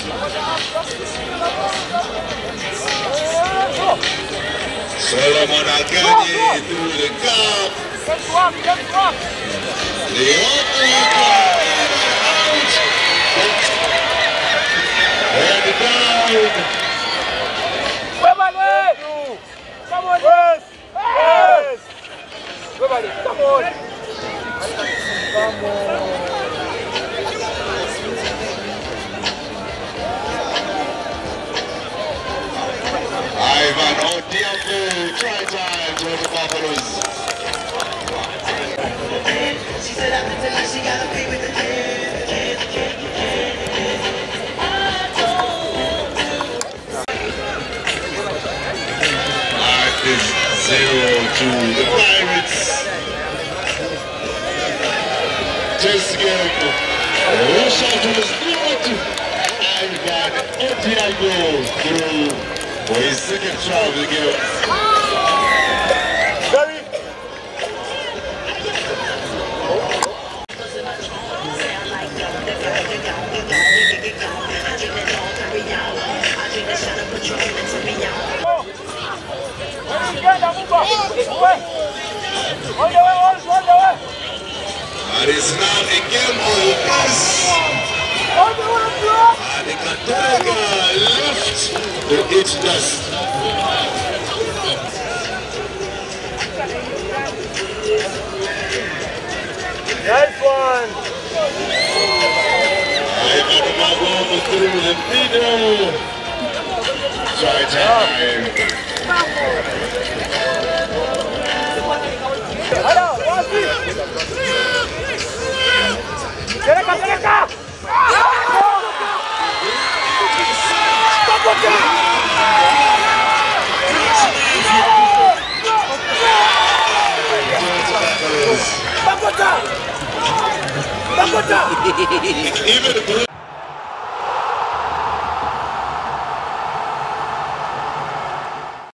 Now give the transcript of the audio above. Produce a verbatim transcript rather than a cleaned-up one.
Solomon Agadi through the gap. The opening out. And down. Come on, yes! Yes! Everybody, come on! Come on! Ivan Odiago, try time for the Buffaloes. She said after tonight she gotta be with the kids. Life is zero to the Pirates. Just get a shot to the spot. Ivan Odiago through. For his second try of the game. Very. And it's now a game of pass. And the Katanga left the itch dust. Nice one. Ivan Odiago through the middle. Try time. Cerca, cerca! Even the